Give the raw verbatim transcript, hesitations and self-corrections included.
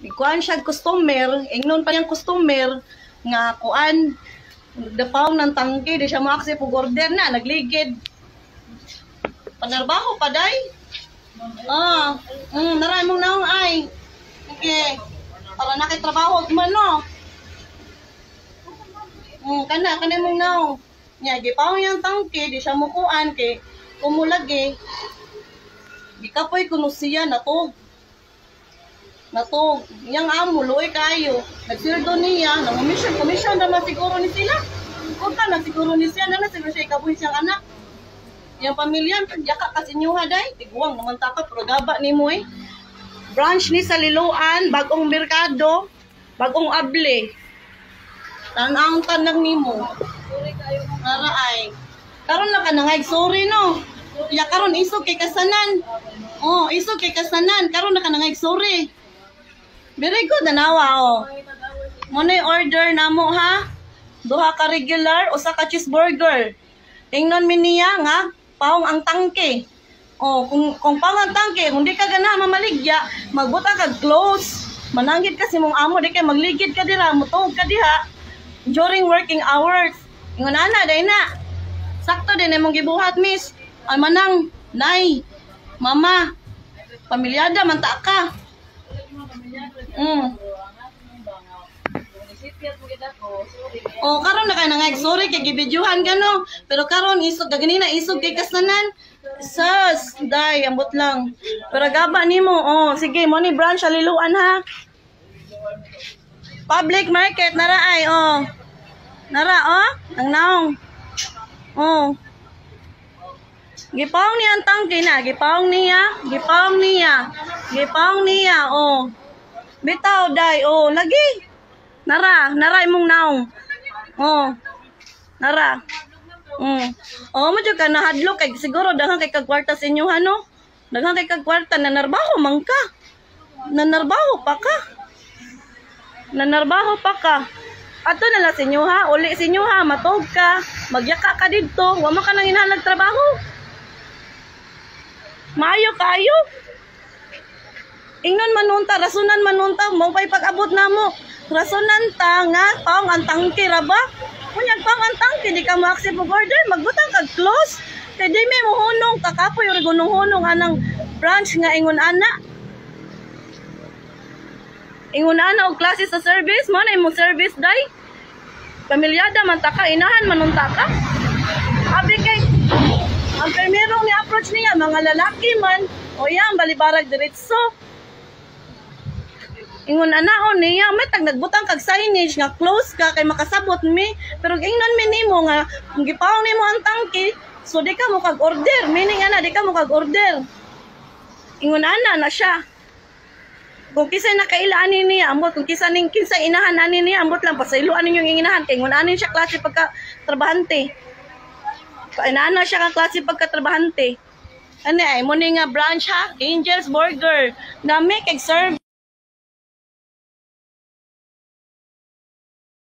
kuan siya customer, ingnon pa niyang customer nga kuan dapaw ng tangke di siya mo-accept og order na nagligid. Panarbaho pa day. Ah, mm, naray mong naong ay. Okay. Para nakitrabaho man no. Mm, kana kana mong naong. Nya gipaw yang tangke di siya mo kuan kay kumulagi. Di ka po'y kunusiya na to. Na to. Yang amo, luoy kayo. Nagsirdo niya. Nangumisyon. Komisyon naman siguro ni sila. Kung ka na siguro ni siya. Naman siguro siya ikabuhin siyang anak. Yang pamilya. Yaka kasi niyo haday. Tiguang naman takot. Pero gaba ni mo eh. Branch ni sa Liloan. Bagong merkado. Bagong able. Tanang tanang ni mo. Naraay. Karon na ka nangay. Sorry no. Ya karon isog kay kasanan. Oh, isog kay kasanan. Karon na ka nangay sorry. Very good nanawa oh. Mo na order namo ha. Duha ka regular, usa ka cheeseburger. Ingnon mi niya nga paong ang tangke. Oh, kung kung paong ang tangke, kung di ka ganahan mamaligya, magbuta ka close. Mananggit kasi mong amo di kay magligid ka dira, mutog ka diha during working hours. Ingon ana day na. Sakto din imong gibuhat miss. Ay manang, nay, mama, pamilyada, manta ka. Mm. O, karon na kayo nangayag, sorry, kay gibidyuhan ka no. Pero karon isog, gaganina isog kay kasanan. Sas, day, ambot lang. Pero gaba ni mo, oh, sige, mo ni branch, aliluan ha. Public market, nara ay, oh. Nara, oh, ang naong. Oh. Gipawang niya ang tangke na. Gipawang niya. Gipawang niya. Gipawang niya. Oh. Bitaw, day. Oh. Lagi. Nara. Nara imong naong. Oh. Nara. Mm. Oh, mo dyan ka nahadlo. Kay, siguro, daghang kay kagkwarta sa inyo, ano? Daghang kay kagkwarta. Nanarbaho man ka. Nanarbaho pa ka. Nanarbaho pa ka. Ato na lang sa inyo, ha? Uli sa inyo, ha? Matog ka. Magyaka ka dito. Wama ka nang inahalag trabaho. Maayo kayo. Ingnon manunta, rasunan manunta, mo pa'y pag-abot na mo. Rasunan ta nga, paong ang tangke ra ba? Kunyag paong ang tangke, di ka ma-accept og order, magbutang kag close. Kaya di may muhunong, kakapoy o rigunong-hunong anang branch nga ingon ana. Ingon ana og klase sa service, mo na imong service day. Pamilyada man ta ka, inahan manunta ka. Abi kay ang primerong ni-approach niya, mga lalaki man, o yan, balibarag diretso. Ingon anaon niya, may tag nagbutang kag signage nga close ka, kay makasabot mi. Pero ingnon mi nimo nga, kung gipawang nimo ang tangke, so di ka mo kag order. Meaning ana, di ka mo kag order. Ingon ana na siya. Kung kisay nakailaan niya, ambot, kung kisay ning kinsa inahan ani niya, ambot lang, pasailuan ninyong inahan. Kay ingon anin siya klase pagka trabahante. Painana siya kang klase pagkatrabahante. Ano ay, mo nga branch ha? Angel's Burger. Dami kay serve.